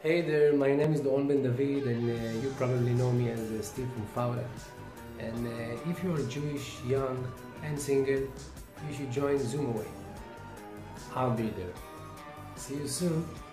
Hey there, my name is Doon Ben David, and you probably know me as Steve from Fauda. And if you're Jewish, young, and single, you should join Zoom Away. I'll be there. See you soon.